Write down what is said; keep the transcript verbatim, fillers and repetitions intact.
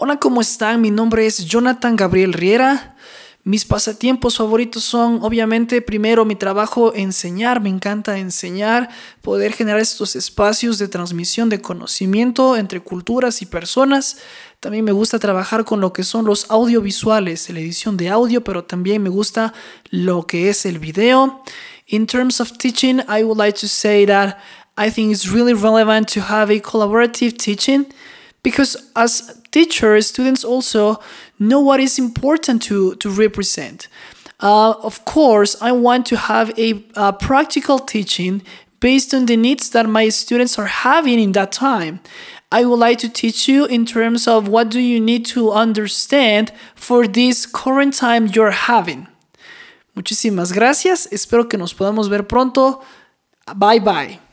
Hola, ¿cómo están? Mi nombre es Jonathan Gabriel Riera. Mis pasatiempos favoritos son, obviamente, primero mi trabajo, enseñar. Me encanta enseñar, poder generar estos espacios de transmisión de conocimiento entre culturas y personas. También me gusta trabajar con lo que son los audiovisuales, la edición de audio, pero también me gusta lo que es el video. In terms of teaching, I would like to say that I think it's really relevant to have a collaborative teaching, because as teachers, students also know what is important to, to represent. Uh, of course, I want to have a, a practical teaching based on the needs that my students are having in that time. I would like to teach you in terms of what do you need to understand for this current time you're having. Muchísimas gracias. Espero que nos podamos ver pronto. Bye bye.